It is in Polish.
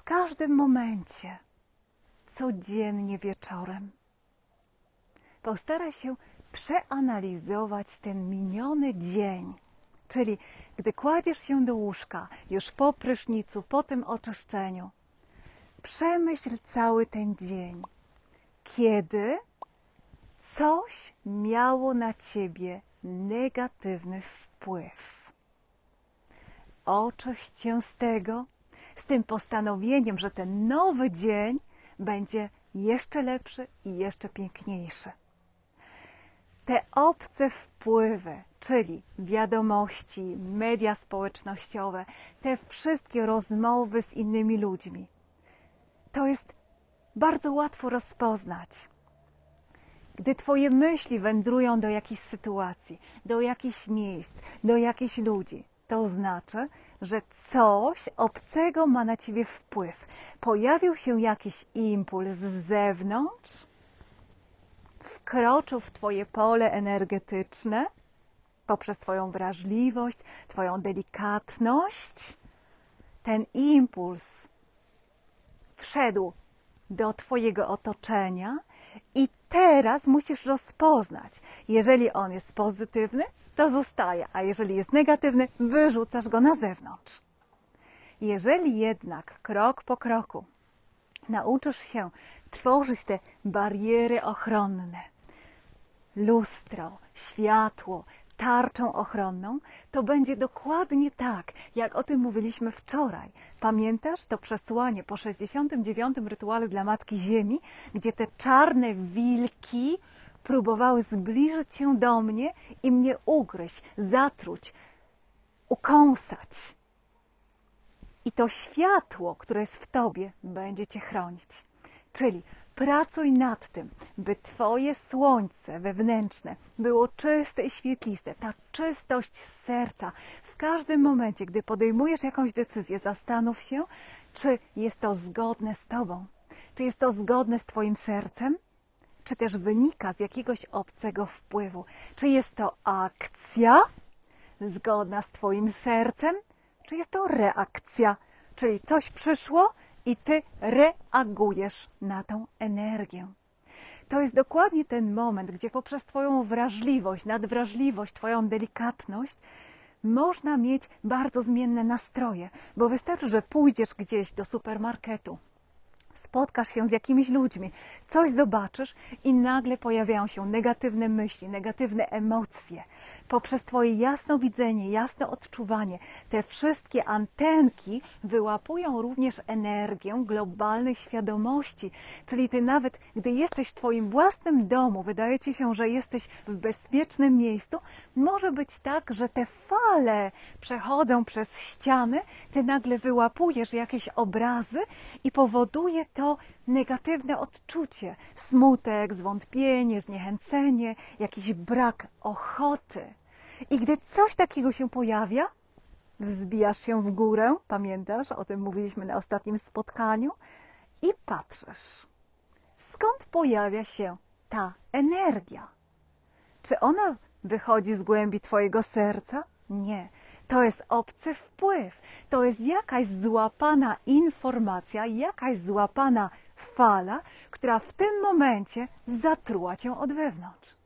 w każdym momencie, codziennie wieczorem. Postaraj się przeanalizować ten miniony dzień, czyli gdy kładziesz się do łóżka, już po prysznicu, po tym oczyszczeniu. Przemyśl cały ten dzień, kiedy coś miało na ciebie negatywny wpływ. Oczyść się z tego, z tym postanowieniem, że ten nowy dzień będzie jeszcze lepszy i jeszcze piękniejszy. Te obce wpływy, czyli wiadomości, media społecznościowe, te wszystkie rozmowy z innymi ludźmi, to jest bardzo łatwo rozpoznać. Gdy twoje myśli wędrują do jakiejś sytuacji, do jakichś miejsc, do jakichś ludzi, to znaczy, że coś obcego ma na ciebie wpływ. Pojawił się jakiś impuls z zewnątrz, wkroczył w twoje pole energetyczne poprzez twoją wrażliwość, twoją delikatność. Ten impuls wszedł do twojego otoczenia i teraz musisz rozpoznać. Jeżeli on jest pozytywny, to zostaje, a jeżeli jest negatywny, wyrzucasz go na zewnątrz. Jeżeli jednak krok po kroku nauczysz się tworzyć te bariery ochronne, lustro, światło, tarczę ochronną, to będzie dokładnie tak, jak o tym mówiliśmy wczoraj. Pamiętasz to przesłanie po 69. rytuale dla Matki Ziemi, gdzie te czarne wilki próbowały zbliżyć się do mnie i mnie ugryźć, zatruć, ukąsać. I to światło, które jest w tobie, będzie cię chronić. Czyli pracuj nad tym, by twoje słońce wewnętrzne było czyste i świetliste. Ta czystość z serca. W każdym momencie, gdy podejmujesz jakąś decyzję, zastanów się, czy jest to zgodne z tobą. Czy jest to zgodne z twoim sercem? Czy też wynika z jakiegoś obcego wpływu? Czy jest to akcja zgodna z twoim sercem? Czy jest to reakcja? Czyli coś przyszło i ty reagujesz na tą energię. To jest dokładnie ten moment, gdzie poprzez twoją wrażliwość, nadwrażliwość, twoją delikatność można mieć bardzo zmienne nastroje, bo wystarczy, że pójdziesz gdzieś do supermarketu, spotkasz się z jakimiś ludźmi, coś zobaczysz i nagle pojawiają się negatywne myśli, negatywne emocje. Poprzez twoje jasnowidzenie, jasne odczuwanie, te wszystkie antenki wyłapują również energię globalnej świadomości. Czyli ty nawet, gdy jesteś w twoim własnym domu, wydaje ci się, że jesteś w bezpiecznym miejscu, może być tak, że te fale przechodzą przez ściany, ty nagle wyłapujesz jakieś obrazy i powoduje to negatywne odczucie, smutek, zwątpienie, zniechęcenie, jakiś brak ochoty. I gdy coś takiego się pojawia, wzbijasz się w górę, pamiętasz, o tym mówiliśmy na ostatnim spotkaniu, i patrzysz, skąd pojawia się ta energia. Czy ona wychodzi z głębi twojego serca? Nie. To jest obcy wpływ, to jest jakaś złapana informacja, jakaś złapana fala, która w tym momencie zatruła cię od wewnątrz.